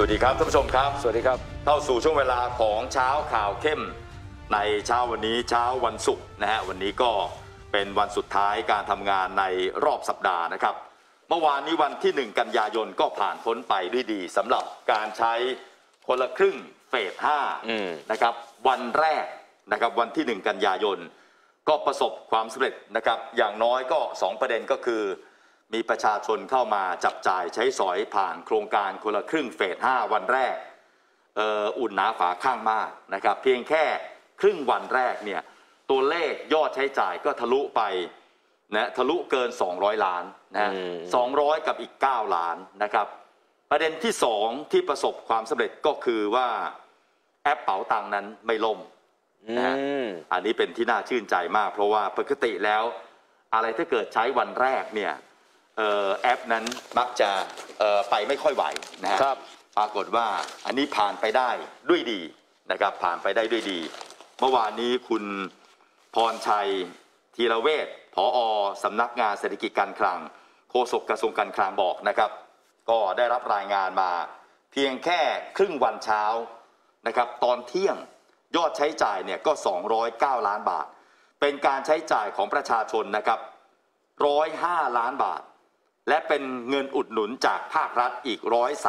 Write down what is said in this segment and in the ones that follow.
สดีครับท่านผู้ชมครับสวัสดีครับเข้าสู่ช่วงเวลาของเช้าข่าวเข้มในเช้าวันนี้เช้าวันศุกร์นะฮะวันนี้ก็เป็นวันสุดท้ายการทำงานในรอบสัปดาห์นะครับเมื่อวานนี้วันที่1กันยายนก็ผ่านพ้นไปด้วยดีสำหรับการใช้คนละครึ่งเฟส5นะครับวันแรกนะครับวันที่1กันยายนก็ประสบความสำเร็จนะครับอย่างน้อยก็2ประเด็นก็คือมีประชาชนเข้ามาจับจ่ายใช้สอยผ่านโครงการคนละครึ่งเฟส5วันแรกอุ่นหนาฝาข้างมากนะครับเพียงแค่ครึ่งวันแรกเนี่ยตัวเลขยอดใช้จ่ายก็ทะลุไปนะทะลุเกิน200ล้านนะ200กับอีก9ล้านนะครับประเด็นที่2ที่ประสบความสำเร็จก็คือว่าแอปเป๋าตังค์นั้นไม่ล่มนะอันนี้เป็นที่น่าชื่นใจมากเพราะว่าปกติแล้วอะไรถ้าเกิดใช้วันแรกเนี่ยแอปนั้นมักจะไปไม่ค่อยไหวนะครับปรากฏว่าอันนี้ผ่านไปได้ด้วยดีนะครับผ่านไปได้ด้วยดีเมื่อวานนี้คุณพรชัยธีรเวชผอ.สำนักงานเศรษฐกิจการคลังโฆษกกระทรวงการคลังบอกนะครับก็ได้รับรายงานมาเพียงแค่ครึ่งวันเช้านะครับตอนเที่ยงยอดใช้จ่ายเนี่ยก็209ล้านบาทเป็นการใช้จ่ายของประชาชนนะครับ105ล้านบาทและเป็นเงินอุดหนุนจากภาครัฐอีก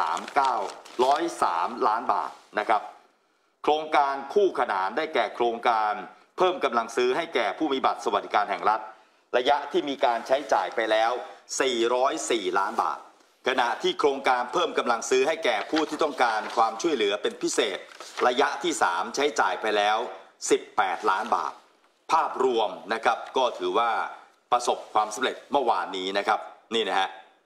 103ล้านบาทนะครับโครงการคู่ขนานได้แก่โครงการเพิ่มกำลังซื้อให้แก่ผู้มีบัตรสวัสดิการแห่งรัฐระยะที่มีการใช้จ่ายไปแล้ว404ล้านบาทขณะที่โครงการเพิ่มกำลังซื้อให้แก่ผู้ที่ต้องการความช่วยเหลือเป็นพิเศษระยะที่3ใช้จ่ายไปแล้ว18ล้านบาทภาพรวมนะครับก็ถือว่าประสบความสำเร็จเมื่อวานนี้นะครับนี่นะฮะ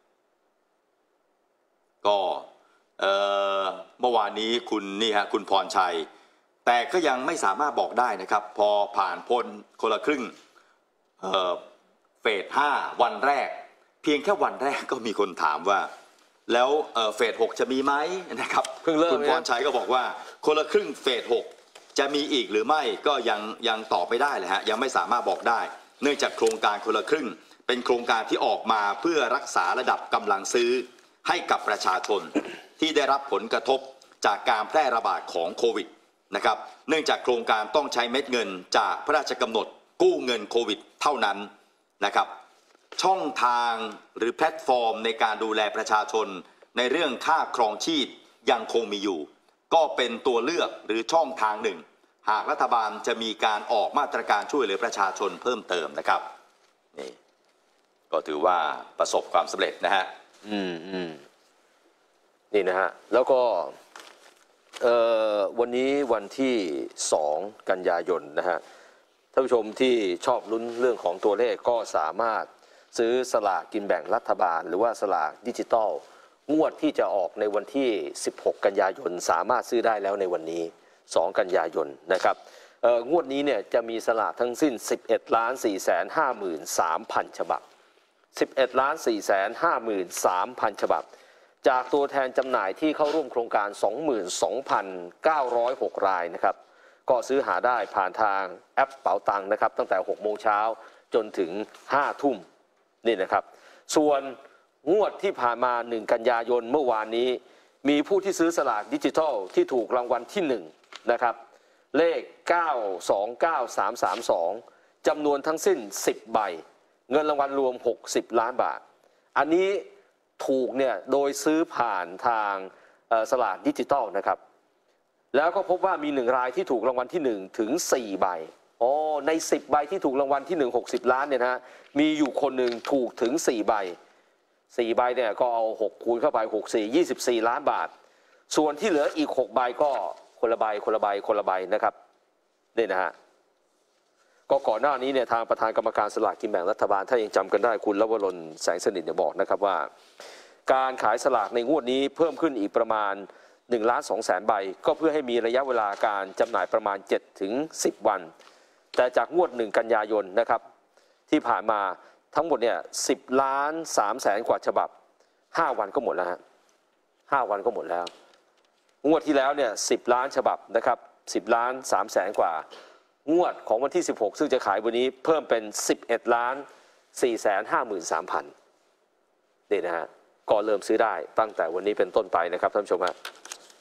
ก็เมื่อวานนี้คุณพรชัยแต่ก็ยังไม่สามารถบอกได้นะครับพอผ่านพ้นคนละครึ่งเฟส5วันแรกเพียงแค่วันแรกก็มีคนถามว่าแล้วเฟส6จะมีไหมนะครับคุณพรชัยก็บอกว่าคนละครึ่งเฟส6จะมีอีกหรือไม่ก็ยังตอบไม่ได้เลยฮะยังไม่สามารถบอกได้เนื่องจากโครงการคนละครึ่งเป็นโครงการที่ออกมาเพื่อรักษาระดับกำลังซื้อให้กับประชาชนที่ได้รับผลกระทบจากการแพร่ระบาดของโควิดนะครับเนื่องจากโครงการต้องใช้เม็ดเงินจากพระราชกำหนดกู้เงินโควิดเท่านั้นนะครับช่องทางหรือแพลตฟอร์มในการดูแลประชาชนในเรื่องค่าครองชีพยังคงมีอยู่ก็เป็นตัวเลือกหรือช่องทางหนึ่งหากรัฐบาลจะมีการออกมาตรการช่วยเหลือประชาชนเพิ่มเติมนะครับนี่ก็ถือว่าประสบความสำเร็จนะฮะนี่นะฮะแล้วก็วันนี้วันที่2กันยายนนะฮะท่านผู้ชมที่ชอบลุ้นเรื่องของตัวเลขก็สามารถซื้อสลากกินแบ่งรัฐบาลหรือว่าสลากดิจิตอลงวดที่จะออกในวันที่16กันยายนสามารถซื้อได้แล้วในวันนี้2กันยายนนะครับงวดนี้เนี่ยจะมีสลากทั้งสิ้น11,453,000 ฉบับ11,453,000 ฉบับจากตัวแทนจำหน่ายที่เข้าร่วมโครงการ 22,906 รายนะครับก็ซื้อหาได้ผ่านทางแอปเป๋าตังค์นะครับตั้งแต่ 6 โมงเช้าจนถึง 5 ทุ่มนี่นะครับส่วนงวดที่ผ่านมา1กันยายนเมื่อวานนี้มีผู้ที่ซื้อสลากดิจิทัลที่ถูกรางวัลที่1นะครับเลข 929332 จำนวนทั้งสิ้น 10 ใบเงินรางวัลรวม60ล้านบาทอันนี้ถูกเนี่ยโดยซื้อผ่านทางสลากดิจิตอลนะครับแล้วก็พบว่ามี1รายที่ถูกรางวัลที่1ถึง4ใบใน10ใบที่ถูกรางวัลที่1 60ล้านเนี่ยนะฮะมีอยู่คนหนึ่งถูกถึง4ใบ4ใบเนี่ยก็เอา6คูณเข้าไป24ล้านบาทส่วนที่เหลืออีก6ใบก็คนละใบนะครับนี่นะฮะก็ก่อนหน้านี้เนี่ยทางประธานกรรมการสลากกินแบ่งรัฐบาลถ้ายังจำกันได้คุณลวรนต์แสงสนิทเนี่ยบอกนะครับว่าการขายสลากในงวดนี้เพิ่มขึ้นอีกประมาณ1,200,000 ใบก็เพื่อให้มีระยะเวลาการจำหน่ายประมาณ 7-10 วันแต่จากงวด1กันยายนนะครับที่ผ่านมาทั้งหมดเนี่ย10,300,000 กว่าฉบับ5วันก็หมดแล้วฮะ5วันก็หมดแล้วงวดที่แล้วเนี่ย10 ล้านฉบับนะครับ10,300,000 กว่างวดของวันที่16ซึ่งจะขายวันนี้เพิ่มเป็น11,453,000นี่นะฮะก็เริ่มซื้อได้ตั้งแต่วันนี้เป็นต้นไปนะครับท่านผู้ชมฮะ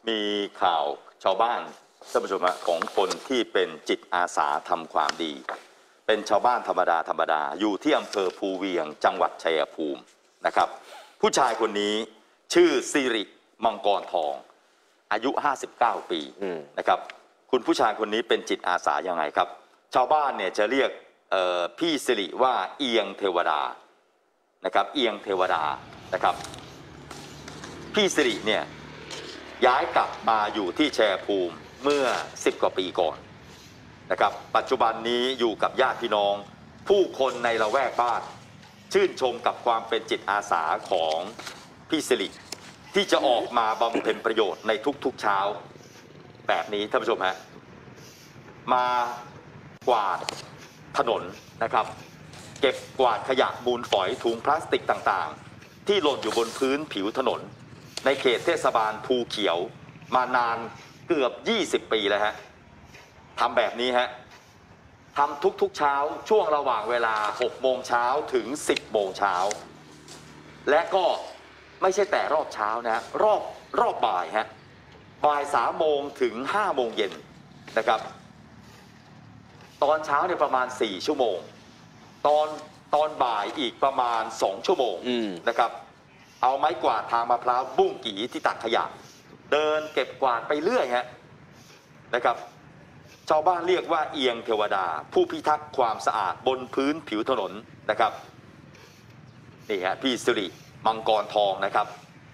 มีข่าวชาวบ้านท่านผู้ชมของคนที่เป็นจิตอาสาทำความดี เป็นชาวบ้านธรรมดาอยู่ที่อำเภอภูเวียงจังหวัดชัยภูมินะครับ ผู้ชายคนนี้ชื่อสิริมังกรทองอายุ 59 ปีนะครับคุณผู้ชายคนนี้เป็นจิตอาสายังไงครับชาวบ้านเนี่ยจะเรียกพี่สิริว่าเอียงเทวดานะครับเอียงเทวดานะครับพี่สิริเนี่ยย้ายกลับมาอยู่ที่ชัยภูมิเมื่อ10 กว่าปีก่อนนะครับปัจจุบันนี้อยู่กับญาติพี่น้องผู้คนในละแวกบ้านชื่นชมกับความเป็นจิตอาสาของพี่สิริที่จะออกมาบำเพ็ญประโยชน์ในทุกๆเช้าแบบนี้ท่านผู้ชมฮะมากวาดถนนนะครับเก็บกวาดขยะมูลฝอยถุงพลาสติกต่างๆที่หล่นอยู่บนพื้นผิวถนนในเขตเทศบาลภูเขียวมานานเกือบ20 ปีแล้วฮะทำแบบนี้ฮะทำทุกๆเช้าช่วงระหว่างเวลา6 โมงเช้าถึง10 โมงเช้าและก็ไม่ใช่แต่รอบเช้านะรอบบ่ายฮะบ่าย3 โมงถึง5 โมงเย็นนะครับตอนเช้าเนี่ยประมาณ4 ชั่วโมงตอนบ่ายอีกประมาณ2 ชั่วโมงนะครับเอาไม้กวาดทางมะพร้าวบุ้งกี่ที่ตักขยะเดินเก็บกวาดไปเรื่อยฮะนะครับชาวบ้านเรียกว่าเอียงเทวดาผู้พิทักษ์ความสะอาดบนพื้นผิวถนนนะครับนี่ฮะพี่สิริมังกรทองนะครับ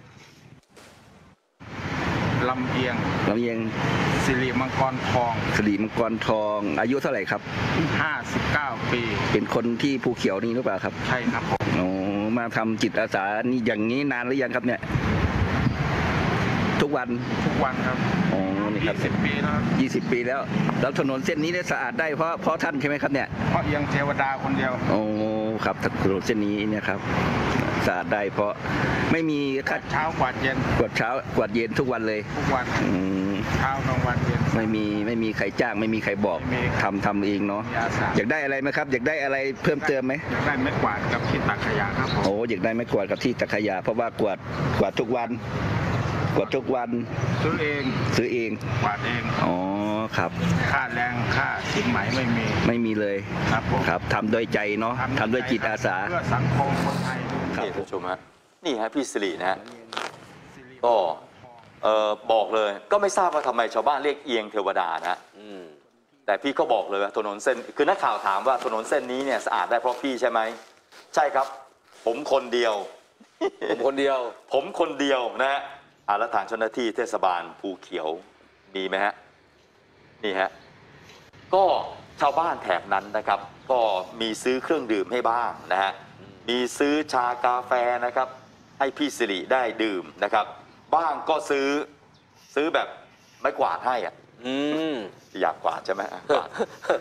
ลำเอียงสิริมังกรทองอายุเท่าไหร่ครับ 59 ปีเป็นคนที่ภูเขียวนี่หรือเปล่าครับใช่ครับผมโอ้มาทำจิตอาสานี่อย่างนี้นานหรือยังครับเนี่ยทุกวันครับอ๋อนี่ครับ 20 ปีแล้ว 20 ปีแล้วถนนเส้นนี้ได้สะอาดได้เพราะท่านใช่ไหมครับเนี่ยเพราะเอียงเทวดาคนเดียวโอ้ครับถนนเส้นนี้เนี่ยครับสะอาดได้เพราะไม่มีเช้ากวาดเย็นกวาดเย็นทุกวันเลยทุกวันเช้ากลางวันเย็นไม่มีใครจ้างไม่มีใครบอกทำเองเนาะอยากได้อะไรไหมครับอยากได้อะไรเพิ่มเติมไหมอยากได้ไม้กวาดกับที่ตักขยะครับโอ้อยากได้ไม้กวาดกับที่ตักขยะเพราะว่ากวาดทุกวันซื้อเองกวาดเองอ๋อครับค่าแรงค่าสินไหมไม่มีเลยครับผมครับทำโดยใจเนาะทำด้วยจิตอาสาเพื่อสังคมคนไทยครับผู้ชมฮะนี่ฮะพี่สิรินะฮะก็บอกเลยก็ไม่ทราบว่าทำไมชาวบ้านเรียกเอียงเทวดานะแต่พี่ก็บอกเลยว่าถนนเส้นคือนักข่าวถามว่าถนนเส้นนี้เนี่ยสะอาดได้เพราะพี่ใช่ไหมใช่ครับผมคนเดียวนะฮะแล้วทางเจ้าหน้าที่เทศบาลภูเขียวมีไหมฮะนี่ฮะก็ชาวบ้านแถบนั้นนะครับก็มีซื้อเครื่องดื่มให้บ้างนะฮะมีซื้อชากาแฟนะครับให้พี่สิริได้ดื่มนะครับบ้างก็ซื้อแบบไม้กวาดให้อ่ะอยากกวาดใช่ไหมกวาด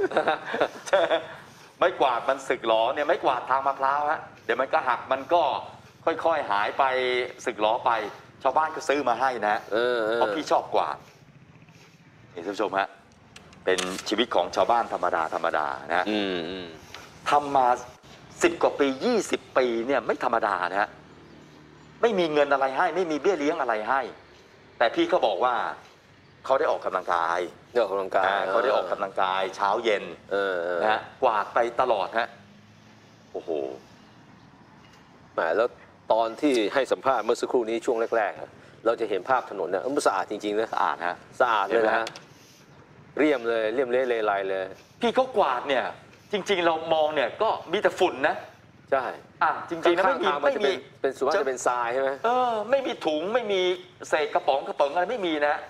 ไม้กวาดมันสึกหรอเนี่ยไม้กวาดทางมะพร้าวฮะเดี๋ยวมันก็หักมันก็ค่อยๆหายไปสึกหรอไปชาวบ้านก็ซื้อมาให้นะเพราะพี่ชอบกวาดนี่ท่านผู้ชมฮะเป็นชีวิตของชาวบ้านธรรมดานะฮะทำมา10 กว่าปี20 ปีเนี่ยไม่ธรรมดานะฮะไม่มีเงินอะไรให้ไม่มีเบี้ยเลี้ยงอะไรให้แต่พี่เขาบอกว่าเขาได้ออกกำลังกายเขาได้ออกกำลังกายเช้าเย็นนะฮะกวาดไปตลอดฮะโอ้โหแหมแล้วตอนที่ให้สัมภาษณ์เมื่อสักครู่นี้ช่วงแรกๆเราจะเห็นภาพถนนเนี่ยมันสะอาดจริงๆนะสะอาดฮะสะอาดเลยนะเรียมเละเลไลเลยพี่เขากวาดเนี่ยจริงๆเรามองเนี่ยก็มีแต่ฝุ่นนะใช่จริงๆนะไม่มีเป็นส่วนจะเป็นทรายใช่ไหมไม่มีถุงไม่มีเศษกระป๋องอะไรไม่มีนะ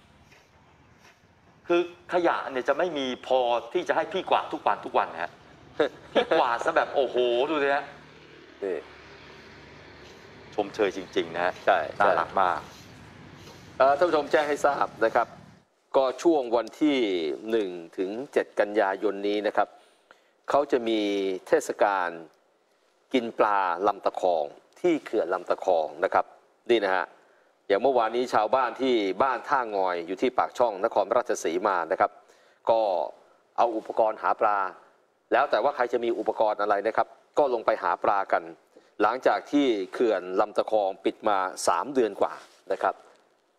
คือขยะเนี่ยจะไม่มีพอที่จะให้พี่กวาดทุกวันฮะพี่กวาดซะแบบโอ้โหดูสิฮะชมเชยจริงๆนะฮะใช่น่ารักมากท่านผู้ชมแจ้งให้ทราบนะครับก็ช่วงวันที่1 ถึง 7 กันยายนนี้นะครับเขาจะมีเทศกาลกินปลาลำตะคองที่เขื่อนลำตะคองนะครับนี่นะฮะอย่างเมื่อวานนี้ชาวบ้านที่บ้านท่างอยอยู่ที่ปากช่องนครราชสีมานะครับก็เอาอุปกรณ์หาปลาแล้วแต่ว่าใครจะมีอุปกรณ์อะไรนะครับก็ลงไปหาปลากันหลังจากที่เขื่อนลำตะคองปิดมา3 เดือนกว่านะครับโ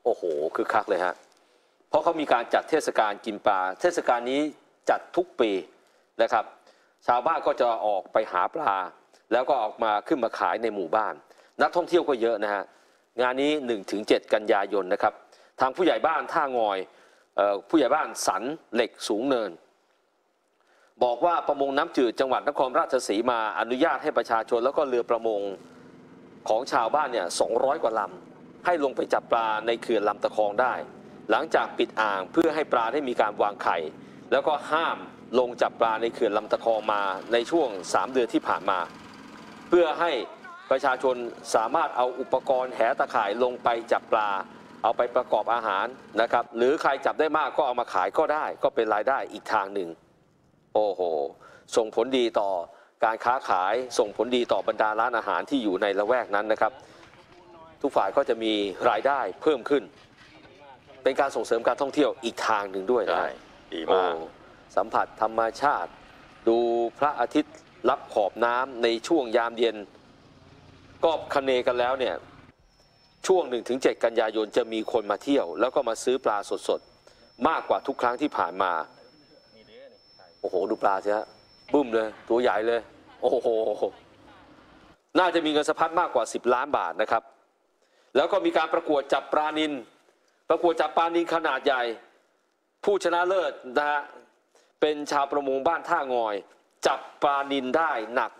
โอ้โหคือคักเลยฮะเพราะเขามีการจัดเทศกาลกินปลาเทศกาลนี้จัดทุกปีนะครับชาวบ้านก็จะออกไปหาปลาแล้วก็ออกมาขึ้นมาขายในหมู่บ้านนักท่องเที่ยวก็เยอะนะฮะงานนี้ 1-7 กันยายนนะครับทางผู้ใหญ่บ้านท่างอยผู้ใหญ่บ้านสันเหล็กสูงเนินบอกว่าประมงน้ำจืดจังหวัดนครราชสีมาอนุญาตให้ประชาชนแล้วก็เรือประมงของชาวบ้านเนี่ย200 กว่าลำให้ลงไปจับปลาในเขื่อนลำตะคองได้หลังจากปิดอ่างเพื่อให้ปลาได้มีการวางไข่แล้วก็ห้ามลงจับปลาในเขื่อนลำตะคองมาในช่วง3 เดือนที่ผ่านมาเพื่อให้ประชาชนสามารถเอาอุปกรณ์แหตะข่ายลงไปจับปลาเอาไปประกอบอาหารนะครับหรือใครจับได้มากก็เอามาขายก็ได้ก็เป็นรายได้อีกทางหนึ่งโอ้โหส่งผลดีต่อการค้าขายส่งผลดีต่อบรรดาร้านอาหารที่อยู่ในละแวกนั้นนะครับทุกฝ่ายก็จะมีรายได้เพิ่มขึ้นเป็นการส่งเสริมการท่องเที่ยวอีกทางหนึ่งด้วยนะดีมากสัมผัสธรรมชาติดูพระอาทิตย์รับขอบน้ำในช่วงยามเย็นก็คะเนกันแล้วเนี่ยช่วง 1-7 กันยายนจะมีคนมาเที่ยวแล้วก็มาซื้อปลาสดๆมากกว่าทุกครั้งที่ผ่านมาโอ้โหดูปลาสิฮะบึ้มเลยตัวใหญ่เลยโอ้โหน่าจะมีเงินสะพัดมากกว่า10 ล้านบาทนะครับแล้วก็มีการประกวดจับปลานิลประกวดจับปลานิลขนาดใหญ่ผู้ชนะเลิศนะฮะเป็นชาวประมงบ้านท่างอยจับปลานิลได้หนัก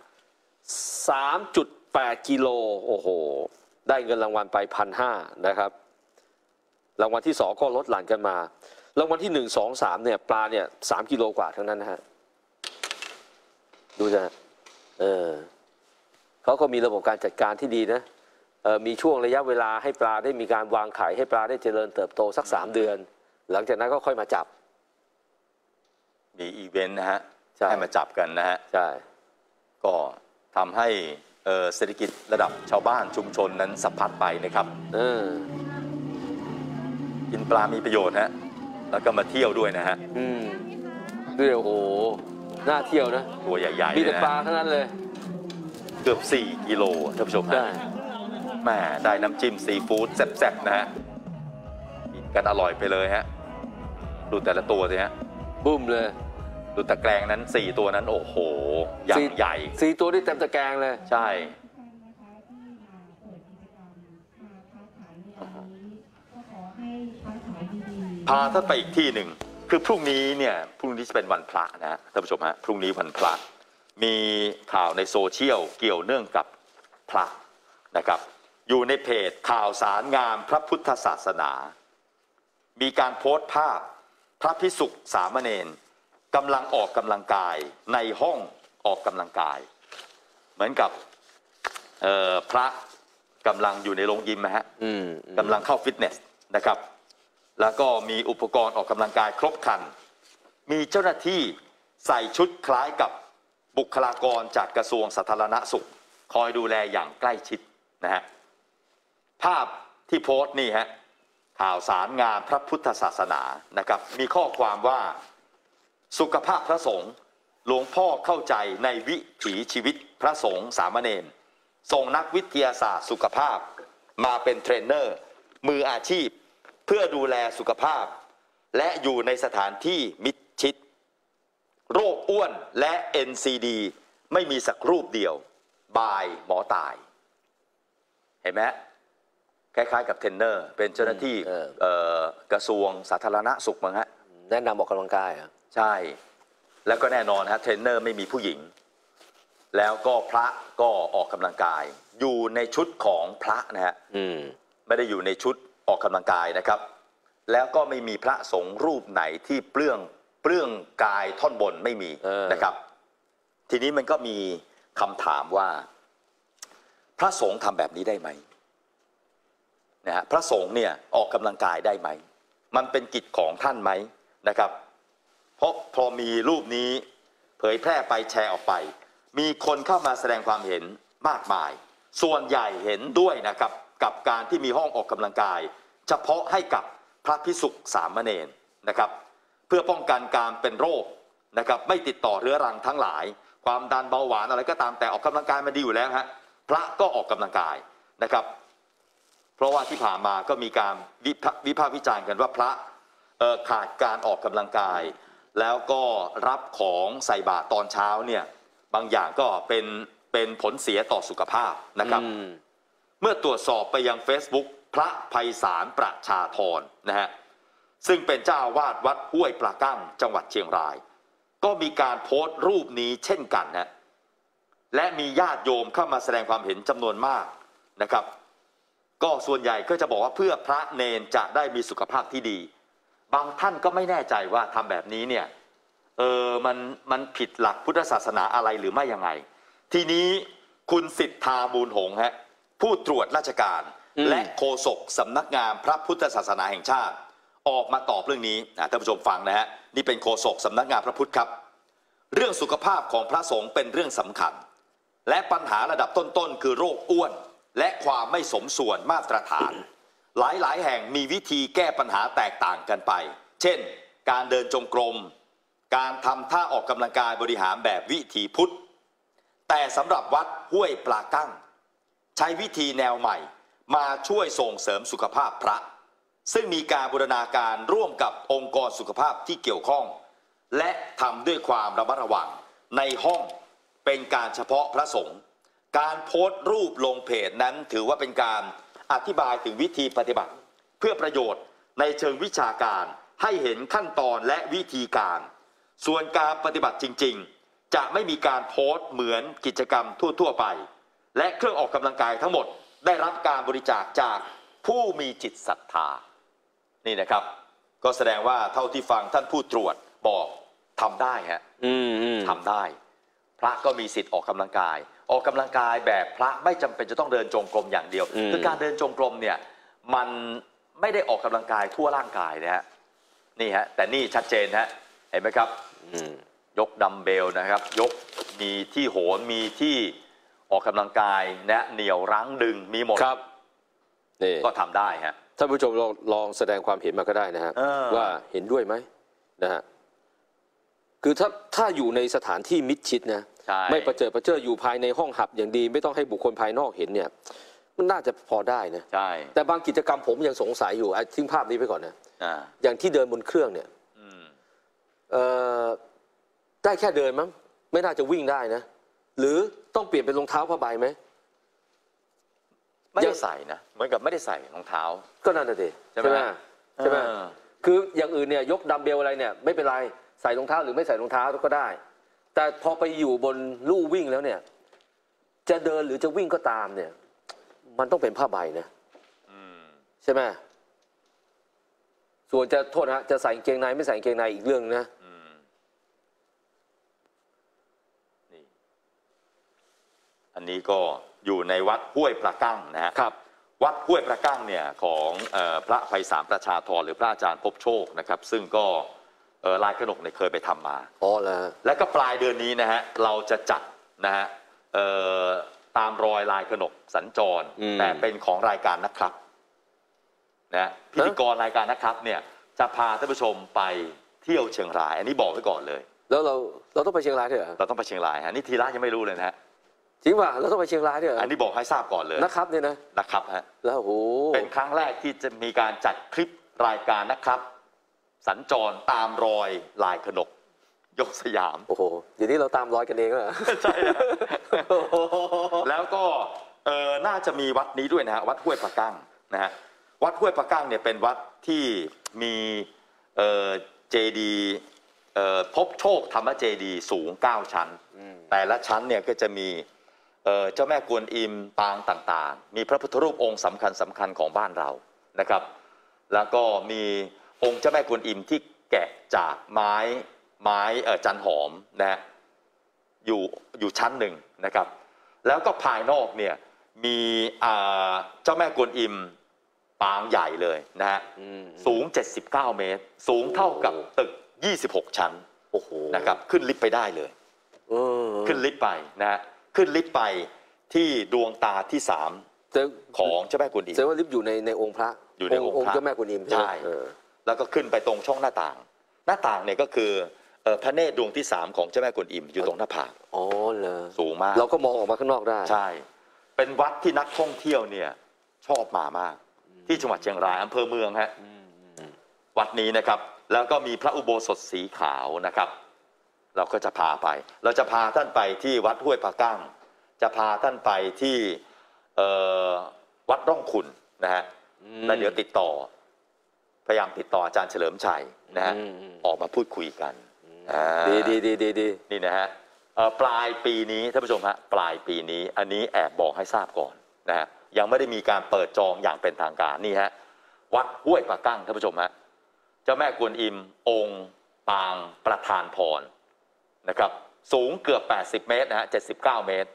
3.8 กิโลโอ้โหได้เงินรางวัลไป 1,500 นะครับรางวัลที่2ก็ลดหลั่นกันมารางวัลที่1 2 3เนี่ยปลาเนี่ย3 กิโลกว่าทั้งนั้นนะฮะดูนะเขาก็มีระบบการจัดการที่ดีนะมีช่วงระยะเวลาให้ปลาได้มีการวางไข่ให้ปลาได้เจริญเติบโตสัก3 เดือนหลังจากนั้นก็ค่อยมาจับมีอีเวนต์นะฮะให้มาจับกันนะฮะใช่ก็ทำให้เศรษฐกิจระดับชาวบ้านชุมชนนั้นสัมผัสไปนะครับกินปลามีประโยชน์ฮะแล้วก็มาเที่ยวด้วยนะฮะด้วยโอ้โหน่าเที่ยวนะตัวใหญ่ๆมีแต่ปลาทั้งนั้นเลยเกือบ4 กิโลท่านผู้ชมนะแม่ได้น้ำจิ้มซีฟู้ดแซ่บๆนะฮะกินกันอร่อยไปเลยฮะดูแต่ละตัวสิฮะบุ้มเลยดูตะแกรงนั้น4 ตัวนั้นโอ้โหอย่างใหญ่ 4 ตัวที่เต็มตะแกรงเลยใช่พาท่านไปอีกที่หนึ่งคือพรุ่งนี้จะเป็นวันพระนะท่านผู้ชมฮะพรุ่งนี้วันพระมีข่าวในโซเชียลเกี่ยวเนื่องกับพระนะครับอยู่ในเพจข่าวสารงามพระพุทธศาสนามีการโพสต์ภาพพระภิกษุสามเณรกำลังออกกำลังกายในห้องออกกำลังกายเหมือนกับพระกำลังอยู่ในโรงยิมนะฮะกำลังเข้าฟิตเนสนะครับแล้วก็มีอุปกรณ์ออกกำลังกายครบครันมีเจ้าหน้าที่ใส่ชุดคล้ายกับบุคลากรจากกระทรวงสาธารณสุขคอยดูแลอย่างใกล้ชิดนะฮะภาพที่โพสต์นี่ฮะข่าวสารงานพระพุทธศาสนานะครับมีข้อความว่าสุขภาพพระสงฆ์หลวงพ่อเข้าใจในวิถีชีวิตพระสงฆ์สามเณรส่งนักวิทยาศาสตร์สุขภาพมาเป็นเทรนเนอร์มืออาชีพเพื่อดูแลสุขภาพและอยู่ในสถานที่มิดชิดโรคอ้วนและ NCD ไม่มีสักรูปเดียวบายหมอตายเห็นไหมคล้ายๆกับเทรนเนอร์เป็นเจ้าหน้าที่กระทรวงสาธารณสุขมั้งฮะแนะนำออกกำลังกายใช่แล้วก็แน่นอนฮะเทรนเนอร์ไม่มีผู้หญิงแล้วก็พระก็ออกกำลังกายอยู่ในชุดของพระนะฮะไม่ได้อยู่ในชุดออกกำลังกายนะครับแล้วก็ไม่มีพระสงฆ์รูปไหนที่เปลื้องกายท่อนบนไม่มีนะครับทีนี้มันก็มีคำถามว่าพระสงฆ์ทำแบบนี้ได้ไหมนะฮะพระสงฆ์เนี่ยออกกำลังกายได้ไหมมันเป็นกิจของท่านไหมนะครับเพราะพอมีรูปนี้เผยแพร่ไปแชร์ออกไปมีคนเข้ามาแสดงความเห็นมากมายส่วนใหญ่เห็นด้วยนะครับกับการที่มีห้องออกกำลังกายเฉพาะให้กับพระภิกษุสามเณรนะครับเพื่อป้องกันการเป็นโรคนะครับไม่ติดต่อเรื้อรังทั้งหลายความดันเบาหวานอะไรก็ตามแต่ออกกำลังกายมันดีอยู่แล้วฮะพระก็ออกกำลังกายนะครับเพราะว่าที่ผ่านมาก็มีการวิพากษ์วิจารณ์กันว่าพระขาดการออกกำลังกาย แล้วก็รับของใส่บาตรตอนเช้าเนี่ยบางอย่างก็เป็นผลเสียต่อสุขภาพนะครับเมื่อตรวจสอบไปยัง Facebook พระไพศาลประชาธรนะฮะซึ่งเป็นเจ้าอาวาสวัดห้วยปลากั้งจังหวัดเชียงรายก็มีการโพสต์รูปนี้เช่นกันนะและมีญาติโยมเข้ามาแสดงความเห็นจำนวนมากนะครับก็ส่วนใหญ่ก็จะบอกว่าเพื่อพระเนนจะได้มีสุขภาพที่ดีบางท่านก็ไม่แน่ใจว่าทำแบบนี้เนี่ยมันผิดหลักพุทธศาสนาอะไรหรือไม่ยังไงทีนี้คุณสิทธามูลหงส์ฮะผู้ตรวจราชการและโฆษกสำนักงานพระพุทธศาสนาแห่งชาติออกมาตอบเรื่องนี้ท่านผู้ชมฟังนะฮะนี่เป็นโฆษกสำนักงานพระพุทธครับเรื่องสุขภาพของพระสงฆ์เป็นเรื่องสำคัญและปัญหาระดับต้นๆคือโรคอ้วนและความไม่สมส่วนมาตรฐานหลายๆแห่งมีวิธีแก้ปัญหาแตกต่างกันไปเช่นการเดินจงกรมการทำท่าออกกำลังกายบริหารแบบวิถีพุทธแต่สำหรับวัดห้วยปลากั้งใช้วิธีแนวใหม่มาช่วยส่งเสริมสุขภาพพระซึ่งมีการบูรณาการร่วมกับองค์กรสุขภาพที่เกี่ยวข้องและทำด้วยความระมัดระวังในห้องเป็นการเฉพาะพระสงฆ์การโพสต์รูปลงเพจนั้นถือว่าเป็นการอธิบายถึงวิธีปฏิบัติเพื่อประโยชน์ในเชิงวิชาการให้เห็นขั้นตอนและวิธีการส่วนการปฏิบัติจริงๆจะไม่มีการโพสต์เหมือนกิจกรรมทั่วๆไปและเครื่องออกกำลังกายทั้งหมดได้รับการบริจาคจากผู้มีจิตศรัทธานี่นะครับก็แสดงว่าเท่าที่ฟังท่านผู้ตรวจบอกทำได้ฮะทำได้พระก็มีสิทธิ์ออกกำลังกายแบบพระไม่จำเป็นจะต้องเดินจงกรมอย่างเดียวคือการเดินจงกรมเนี่ยมันไม่ได้ออกกำลังกายทั่วร่างกายนะฮะนี่ฮะแต่นี่ชัดเจนฮะเห็นไหมครับยกดัมเบลนะครับยกมีที่โหนมีที่ออกกำลังกายนะเหนี่ยวรั้งดึงมีหมดครับนี่ก็ทำได้ฮะท่านผู้ชมลองแสดงความเห็นมาก็ได้นะฮะว่าเห็นด้วยไหมนะฮะคือถ้าอยู่ในสถานที่มิดชิดนะไม่ประเจิดอยู่ภายในห้องหับอย่างดีไม่ต้องให้บุคคลภายนอกเห็นเนี่ยมันน่าจะพอได้นะใช่แต่บางกิจกรรมผมยังสงสัยอยู่ทิ้งภาพนี้ไปก่อนนะอย่างที่เดินบนเครื่องเนี่ยได้แค่เดินมั้งไม่น่าจะวิ่งได้นะหรือต้องเปลี่ยนเป็นรองเท้าผ้าใบไหมไม่ได้ใส่นะเหมือนกับไม่ได้ใส่รองเท้าก็นั่นแหละดิใช่ไหมคืออย่างอื่นเนี่ยยกดัมเบลอะไรเนี่ยไม่เป็นไรใส่รองเท้าหรือไม่ใส่รองเท้าก็ได้แต่พอไปอยู่บนลู่วิ่งแล้วเนี่ยจะเดินหรือจะวิ่งก็ตามเนี่ยมันต้องเป็นผ้าใบนะใช่ไหมส่วนจะโทษนะจะใส่กางเกงในไม่ใส่กางเกงในอีกเรื่องนะนี่อันนี้ก็อยู่ในวัดห้วยปลากั้งนะฮะครับวัดห้วยปลากั้งเนี่ยของพระไพศาลประชาธรหรือพระอาจารย์ภพโชคนะครับซึ่งก็ลายกนกเนี่ยเคยไปทำมาแล้วก็ปลายเดือนนี้นะฮะเราจะจัดนะฮะตามรอยลายกนกสัญจรแต่เป็นของรายการนะครับนะพิธีกรรายการนะครับเนี่ยจะพาท่านผู้ชมไปเที่ยวเชียงรายอันนี้บอกไว้ก่อนเลยแล้วเราต้องไปเชียงรายด้วยเหรอเราต้องไปเชียงรายฮะนี่ทีละยังไม่รู้เลยนะฮะจริงป่ะเราต้องไปเชียงรายด้วยเหรออันนี้บอกให้ทราบก่อนเลยนะครับเนี่ยนะนะครับฮะแล้วโอ้โหเป็นครั้งแรกที่จะมีการจัดคลิปรายการนะครับสัญจรตามรอยลายขนกยกสยามโอ้โหเดี๋ยวนี้เราตามรอยกันเองเหรอใช่นะแล้วก็น่าจะมีวัดนี้ด้วยนะฮะวัดห้วยปลากั้งนะฮะวัดห้วยปลากั้งเนี่ยเป็นวัดที่มีเจดีภพโชคธรรมเจดีสูง9ชั้นแต่ละชั้นเนี่ยก็จะมีเจ้าแม่กวนอิมปางต่างๆมีพระพุทธรูปองค์สำคัญของบ้านเรานะครับแล้วก็มีองค์เจ้าแม่กวนอิมที่แกะจากไม้จันหอมนะฮะอยู่ชั้นหนึ่งนะครับแล้วก็ภายนอกเนี่ยมีเจ้าแม่กวนอิมปางใหญ่เลยนะฮะสูง79 เมตรสูงเท่ากับตึก26 ชั้นโอ้โหนะครับขึ้นลิฟต์ไปได้เลยขึ้นลิฟต์ไปนะฮะขึ้นลิฟต์ไปที่ดวงตาที่3ของเจ้าแม่กวนอิมแสดงว่าลิฟต์อยู่ในองค์พระอยู่ในองค์พระเจ้าแม่กวนอิมใช่แล้วก็ขึ้นไปตรงช่องหน้าต่างเนี่ยก็คือพระเนตรดวงที่3ของเจ้าแม่กวนอิมอยู่ตรงหน้าผากอ๋อเหรอสูงมากเราก็มองออกมาข้างนอกได้ใช่เป็นวัดที่นักท่องเที่ยวเนี่ยชอบมามากที่จังหวัดเชียงรายอำเภอเมืองฮะวัดนี้นะครับแล้วก็มีพระอุโบสถสีขาวนะครับ เราก็จะพาไป เราจะพาท่านไปที่วัดห้วยปะกั้งจะพาท่านไปที่วัดร่องขุ่นนะฮะแล้วเดี๋ยวพยายามติดต่ออาจารย์เฉลิมชัยนะฮะออกมาพูดคุยกันดีนี่นะฮะปลายปีนี้ท่านผู้ชมฮะปลายปีนี้อันนี้แอบบอกให้ทราบก่อนนะฮะยังไม่ได้มีการเปิดจองอย่างเป็นทางการนี่ฮะวัดห้วยปะกั้งท่านผู้ชมฮะเจ้าแม่กวนอิมองค์ปางประธานพรนะครับสูงเกือบ80 เมตรนะฮะ79 เมตร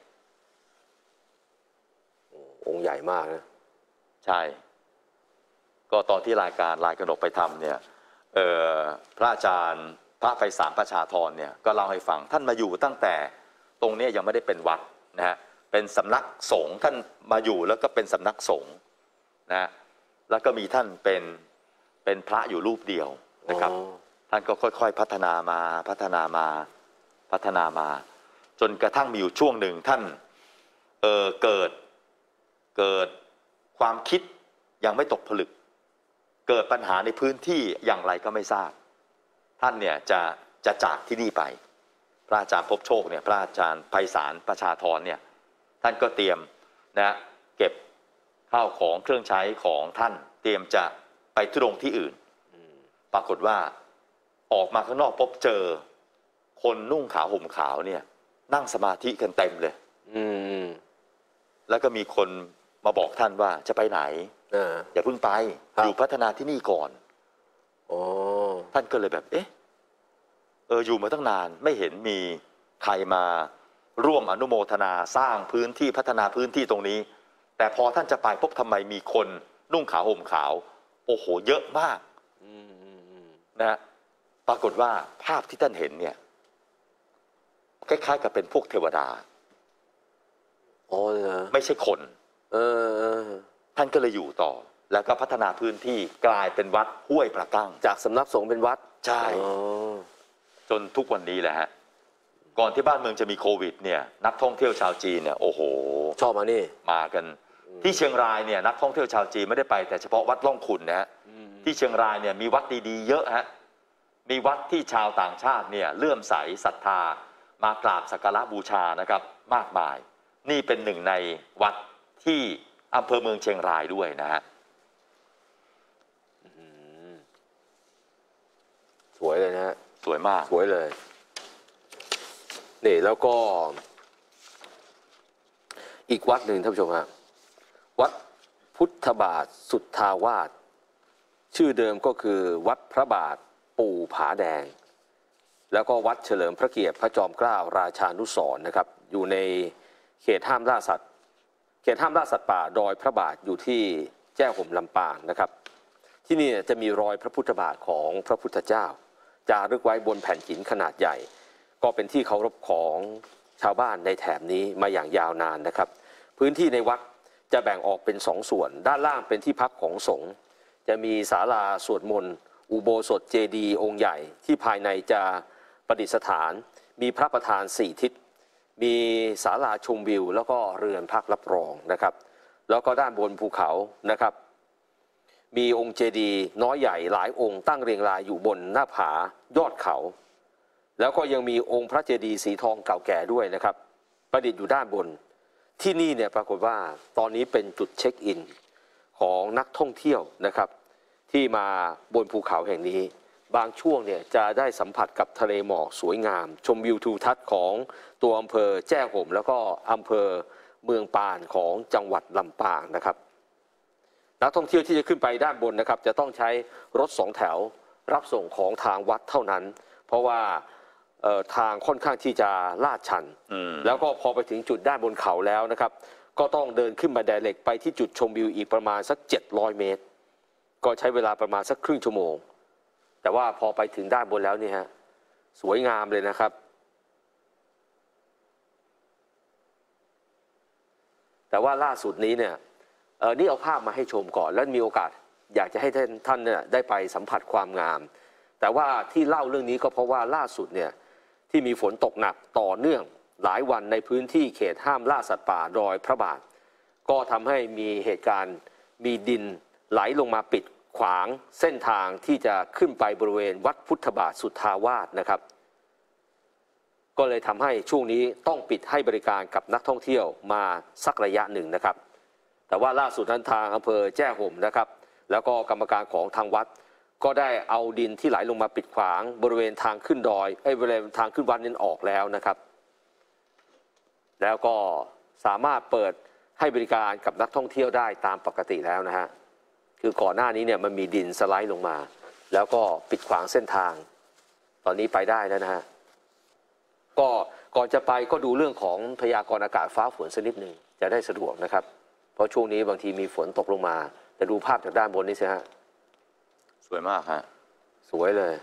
องค์ใหญ่มากนะใช่ก็ตอนที่รายการลายกระหนกไปทำเนี่ยพระอาจารย์พระไพศาลประชาธรเนี่ยก็เล่าให้ฟังท่านมาอยู่ตั้งแต่ตรงนี้ยังไม่ได้เป็นวัดนะฮะเป็นสำนักสงฆ์ท่านมาอยู่แล้วก็เป็นสำนักสงฆ์นะแล้วก็มีท่านเป็นพระอยู่รูปเดียวนะครับท่านก็ค่อยๆพัฒนามาจนกระทั่งมีอยู่ช่วงหนึ่งท่านเกิดความคิดยังไม่ตกผลึกเกิดปัญหาในพื้นที่อย่างไรก็ไม่ทราบท่านเนี่ยจะจากที่นี่ไปพระอาจารย์ภพโชคเนี่ยพระอาจารย์ไพศาลประชาธรเนี่ยท่านก็เตรียมนะเก็บข้าวของเครื่องใช้ของท่านเตรียมจะไปทุดงที่อื่นปรากฏว่าออกมาข้างนอกพบเจอคนนุ่งขาวห่มขาวเนี่ยนั่งสมาธิกันเต็มเลยแล้วก็มีคนมาบอกท่านว่าจะไปไหนอย่าเพิ่งไปอยู่พัฒนาที่นี่ก่อนท่านก็เลยแบบอยู่มาตั้งนานไม่เห็นมีใครมาร่วมอนุโมทนาสร้างพื้นที่พัฒนาพื้นที่ตรงนี้แต่พอท่านจะไปพบทำไมมีคนนุ่งขาวห่มขาวโอ้โหเยอะมากนะฮะปรากฏว่าภาพที่ท่านเห็นเนี่ยคล้ายๆกับเป็นพวกเทวดาไม่ใช่คนท่านก็เลยอยู่ต่อแล้วก็พัฒนาพื้นที่กลายเป็นวัดห้วยปะกั้งจากสำนักสงฆ์เป็นวัดใช่จนทุกวันนี้แหละฮะก่อนที่บ้านเมืองจะมีโควิดเนี่ยนักท่องเที่ยวชาวจีนเนี่ยโอ้โหชอบมากันที่เชียงรายเนี่ยนักท่องเที่ยวชาวจีนไม่ได้ไปแต่เฉพาะวัดร่องขุ่นนะฮะที่เชียงรายเนี่ยมีวัดดีๆเยอะฮะมีวัดที่ชาวต่างชาติเนี่ยเลื่อมใสศรัทธามากราบสักการะบูชานะครับมากมายนี่เป็นหนึ่งในวัดที่อำเภอเมืองเชียงรายด้วยนะฮะสวยเลยนะฮะสวยมากสวยเลยนี่แล้วก็อีกวัดหนึ่งท่านผู้ชมฮะวัดพุทธบาทสุทธาวาสชื่อเดิมก็คือวัดพระบาทปู่ผาแดงแล้วก็วัดเฉลิมพระเกียรติพระจอมเกล้าราชานุสรณ์นะครับอยู่ในเขตห้ามล่าสัตว์ป่าดอยพระบาทอยู่ที่แจ้ห่มลำปางนะครับที่นี่จะมีรอยพระพุทธบาทของพระพุทธเจ้าจารึกไว้บนแผ่นหินขนาดใหญ่ก็เป็นที่เคารพของชาวบ้านในแถบนี้มาอย่างยาวนานนะครับพื้นที่ในวัดจะแบ่งออกเป็น2 ส่วนด้านล่างเป็นที่พักของสงฆ์จะมีศาลาสวดมนต์อุโบสถเจดีย์องค์ใหญ่ที่ภายในจะประดิษฐานมีพระประธาน4 ทิศมีศาลาชมวิวแล้วก็เรือนพักรับรองนะครับแล้วก็ด้านบนภูเขานะครับมีองค์เจดีย์น้อยใหญ่หลายองค์ตั้งเรียงรายอยู่บนหน้าผายอดเขาแล้วก็ยังมีองค์พระเจดีย์สีทองเก่าแก่ด้วยนะครับประดิษฐ์อยู่ด้านบนที่นี่เนี่ยปรากฏว่าตอนนี้เป็นจุดเช็คอินของนักท่องเที่ยวนะครับที่มาบนภูเขาแห่งนี้บางช่วงเนี่ยจะได้สัมผัสกับทะเลหมอกสวยงามชมวิวทิวทัศน์ของตัวอำเภอแจ้ห่มแล้วก็อำเภอเมืองปานของจังหวัดลำปางนะครับนักท่องเที่ยวที่จะขึ้นไปด้านบนนะครับจะต้องใช้รถ2 แถวรับส่งของทางวัดเท่านั้นเพราะว่าทางค่อนข้างที่จะลาดชันแล้วก็พอไปถึงจุดด้านบนเขาแล้วนะครับก็ต้องเดินขึ้นบันไดเหล็กไปที่จุดชมวิวอีกประมาณสัก700 เมตรก็ใช้เวลาประมาณสักครึ่งชั่วโมงแต่ว่าพอไปถึงด้านบนแล้วเนี่ยฮะสวยงามเลยนะครับแต่ว่าล่าสุดนี้เนี่ยนี่เอาภาพมาให้ชมก่อนแล้วมีโอกาสอยากจะให้ท่านเนี่ยได้ไปสัมผัสความงามแต่ว่าที่เล่าเรื่องนี้ก็เพราะว่าล่าสุดเนี่ยที่มีฝนตกหนักต่อเนื่องหลายวันในพื้นที่เขตห้ามล่าสัตว์ป่าดอยพระบาทก็ทำให้มีเหตุการณ์มีดินไหลลงมาปิดขวางเส้นทางที่จะขึ้นไปบริเวณวัดพุทธบาทสุทธาวาสนะครับก็เลยทำให้ช่วงนี้ต้องปิดให้บริการกับนักท่องเที่ยวมาสักระยะหนึ่งนะครับแต่ว่าล่าสุดนั้นทางอำเภอแจ้ห่มนะครับแล้วก็กรรมการของทางวัดก็ได้เอาดินที่ไหลลงมาปิดขวางบริเวณทางขึ้นดอยบริเวณทางขึ้นวัดนั้นออกแล้วนะครับแล้วก็สามารถเปิดให้บริการกับนักท่องเที่ยวได้ตามปกติแล้วนะฮะคือก่อนหน้านี้เนี่ยมันมีดินสไลด์ลงมาแล้วก็ปิดขวางเส้นทางตอนนี้ไปได้แล้วนะฮะก็ก่อนจะไปก็ดูเรื่องของพยากรณ์อากาศฟ้าฝนสักนิดหนึ่งจะได้สะดวกนะครับเพราะช่วงนี้บางทีมีฝนตกลงมาแต่ดูภาพจากด้านบนนี่สิฮะสวยมากฮะสวยเลย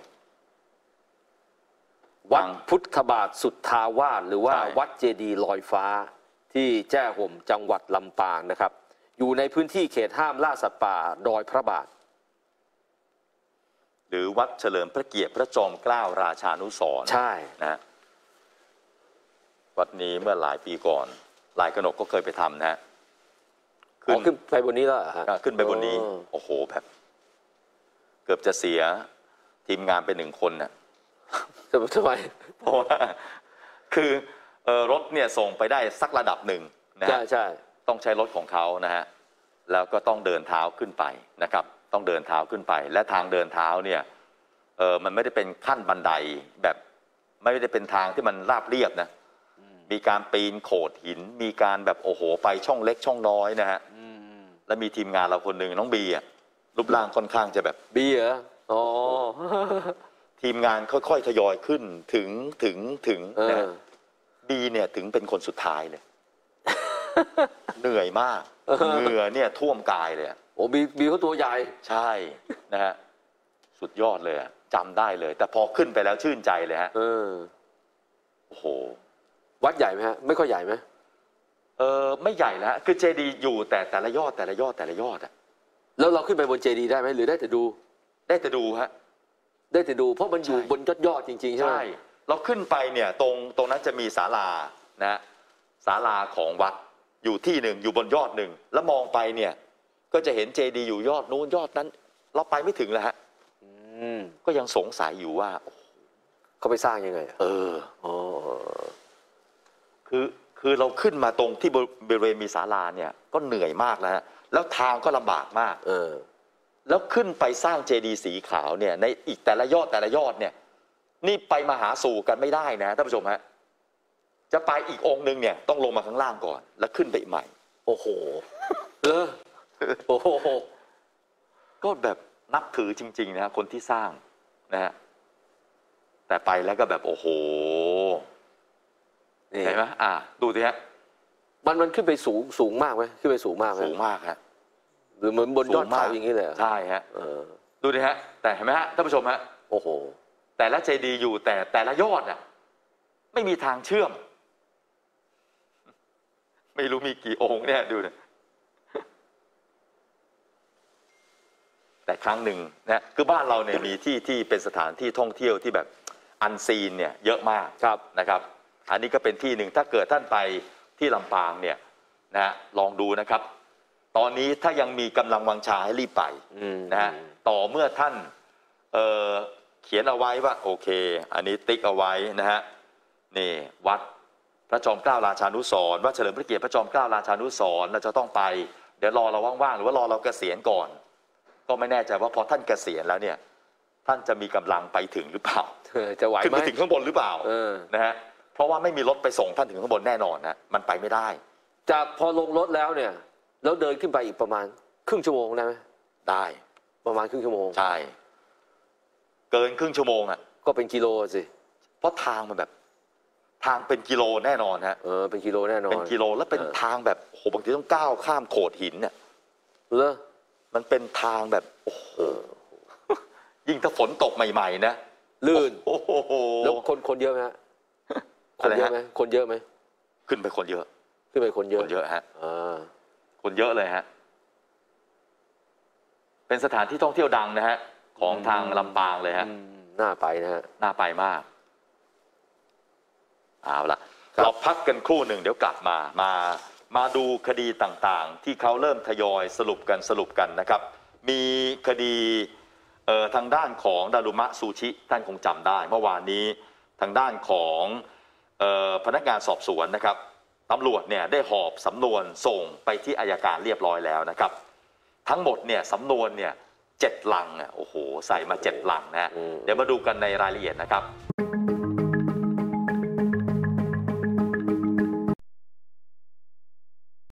วัดพุทธบาทสุทธาวาสหรือว่าวัดเจดีย์ลอยฟ้าที่แจ้ห่มจังหวัดลำปางนะครับอยู่ในพื้นที่เขตห้ามล่าสัตว์ป่าดอยพระบาทหรือวัดเฉลิมพระเกียรติพระจอมเกล้าราชานุสรณ์ใช่นะวัดนี้เมื่อหลายปีก่อนลายกนกก็เคยไปทำนะฮะขึ้นไปบนนี้แล้วขึ้นไปบนนี้โอ้โหแบบเกือบจะเสียทีมงานไป1 คนน่ะทำไมเพราะว่าคือรถเนี่ยส่งไปได้สักระดับหนึ่งนะฮะใช่ต้องใช้รถของเขานะฮะแล้วก็ต้องเดินเท้าขึ้นไปนะครับต้องเดินเท้าขึ้นไปและทางเดินเท้าเนี่ยมันไม่ได้เป็นขั้นบันไดแบบไม่ได้เป็นทางที่มันราบเรียบนะมีการปีนโขดหินมีการแบบโอ้โหไปช่องเล็กช่องน้อยนะฮะแล้วมีทีมงานเราคนหนึ่งน้องบีอ่ะรูปร่างค่อนข้างจะแบบบีเหรออ๋อทีมงานค่อยๆทยอยขึ้นถึงนะบีเนี่ยถึงเป็นคนสุดท้ายเลยเหนื่อยมากเหงื่อเนี่ยท่วมกายเลยโอ้บีเขาตัวใหญ่ใช่นะฮะสุดยอดเลยจำได้เลยแต่พอขึ้นไปแล้วชื่นใจเลยฮะโอ้โหวัดใหญ่ไหมฮะไม่ค่อยใหญ่ไหมไม่ใหญ่แล้วคือเจดีย์อยู่แต่ละยอดอ่ะแล้วเราขึ้นไปบนเจดีย์ได้ไหมหรือได้แต่ดูได้แต่ดูฮะได้แต่ดูเพราะมันอยู่บนยอดจริงๆใช่ไหมเราขึ้นไปเนี่ยตรงนั้นจะมีศาลานะศาลาของวัดอยู่ที่หนึ่งอยู่บนยอดหนึ่งแล้วมองไปเนี่ยก็จะเห็นเจดีย์อยู่ยอดนู้นยอดนั้นเราไปไม่ถึงแล้วฮะก็ยังสงสัยอยู่ว่าเขาไปสร้างยังไงคือเราขึ้นมาตรงที่บริเวณมีศาลาเนี่ยก็เหนื่อยมากแล้วแล้วทางก็ลำบากมากแล้วขึ้นไปสร้างเจดีย์สีขาวเนี่ยในอีกแต่ละยอดเนี่ยนี่ไปมาหาสู่กันไม่ได้นะท่านผู้ชมฮะจะไปอีกองค์หนึ่งเนี่ยต้องลงมาข้างล่างก่อนแล้วขึ้นไปใหม่โอ้โหโอ้โหก็แบบนับถือจริงๆนะคนที่สร้างนะฮะแต่ไปแล้วก็แบบโอ้โหเห็นไหมดูสิฮะมันขึ้นไปสูงมากไหมขึ้นไปสูงมากไหมสูงมากฮะหรือเหมือนบนยอดเขาอย่างนี้เลยใช่ฮะดูดิฮะแต่เห็นไหมฮะท่านผู้ชมฮะโอ้โหแต่ละเจดีย์อยู่แต่ละยอดอ่ะไม่มีทางเชื่อมไม่รู้มีกี่องค์เนี่ยดูนะแต่ครั้งหนึ่งนะคือบ้านเราเนี่ยมีที่เป็นสถานที่ท่องเที่ยวที่แบบอันซีนเนี่ยเยอะมากนะครับอันนี้ก็เป็นที่หนึ่งถ้าเกิดท่านไปที่ลำปางเนี่ยนะลองดูนะครับตอนนี้ถ้ายังมีกำลังวังชาให้รีบไปนะฮะต่อเมื่อท่านเขียนเอาไว้ว่าโอเคอันนี้ติ๊กเอาไว้นะฮะนี่วัดพระจอมเกล้าราชานุสรณ์วัดเฉลิมพระเกียรติพระจอมเกล้าราชานุสรณ์เราจะต้องไปเดี๋ยวรอเราว่างๆหรือว่ารอเราเกษียณก่อนก็ไม่แน่ใจว่าพอท่านเกษียณแล้วเนี่ยท่านจะมีกำลังไปถึงหรือเปล่าจะไหวไหมขึ้นไปถึงข้างบนหรือเปล่านะฮะเพราะว่าไม่มีรถไปส่งท่านถึงข้างบนแน่นอนนะมันไปไม่ได้จากพอลงรถแล้วเนี่ยแล้วเดินขึ้นไปอีกประมาณครึ่งชั่วโมงได้ไหมได้ประมาณครึ่งชั่วโมงใช่เกินครึ่งชั่วโมงก็เป็นกิโลสิเพราะทางมันแบบทางเป็นกิโลแน่นอนฮะเป็นกิโลแน่นอนเป็นกิโลแล้วเป็นทางแบบโหบางทีต้องก้าวข้ามโขดหินเนี่ยมันเป็นทางแบบโอ้โหยิ่งถ้าฝนตกใหม่ๆนะลื่นโอ้โหแล้วคนเยอะไหมฮะคนเยอะไหมคนเยอะไหมขึ้นไปคนเยอะขึ้นไปคนเยอะคนเยอะฮะคนเยอะเลยฮะเป็นสถานที่ท่องเที่ยวดังนะฮะของทางลำปางเลยฮะน่าไปนะฮะน่าไปมากเอาละเราพักกันครู่หนึ่งเดี๋ยวกลับมาดูคดีต่างๆที่เขาเริ่มทยอยสรุปกันนะครับมีคดีทางด้านของดารุมะซูชิท่านคงจำได้เมื่อวานนี้ทางด้านของพนักงานสอบสวนนะครับตำรวจเนี่ยได้หอบสำนวนส่งไปที่อัยการเรียบร้อยแล้วนะครับทั้งหมดเนี่ยสำนวนเนี่ย7 ลังโอ้โหใส่มา7 ลังนะเดี๋ยวมาดูกันในรายละเอียดนะครับ